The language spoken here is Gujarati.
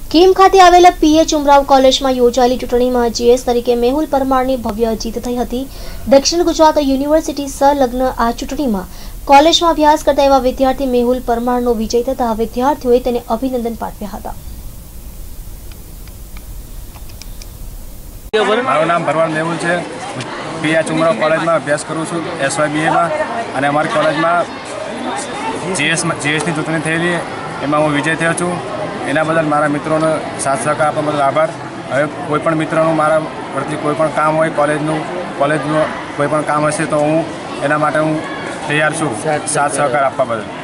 કીમ ખાતે આવેલા પીએચ ઉમરાવ કોલેજમાં યોજાયેલી ચૂંટણીમાં જીએસ તરીકે મેહુલ પરમારની ભવ્ય જીત થઈ હતી। દક્ષિણ ગુજરાત યુનિવર્સિટી સંલગ્ન આ ચૂંટણીમાં કોલેજમાં અભ્યાસ કરતા એવા વિદ્યાર્થી મેહુલ પરમારનો વિજય થતા વિદ્યાર્થીઓએ તેને અભિનંદન પાઠવ્યા હતા। મારું નામ ભરવાડ મેહુલ છે। પીએચ ઉમરાવ કોલેજમાં અભ્યાસ કરું છું SYBAમાં અને અમારી કોલેજમાં જીએસની ચૂંટણી થયેલી એમાં હું વિજય થયો છું। એના બદલ મારા મિત્રોનો સાથ સહકાર આપવા બદલ આભાર। હવે કોઈપણ મિત્રનું મારા પ્રત્યે કોઈપણ કામ હોય કોલેજનું કોઈપણ કામ હશે તો હું એના માટે હું તૈયાર છું સાથ સહકાર આપવા બદલ।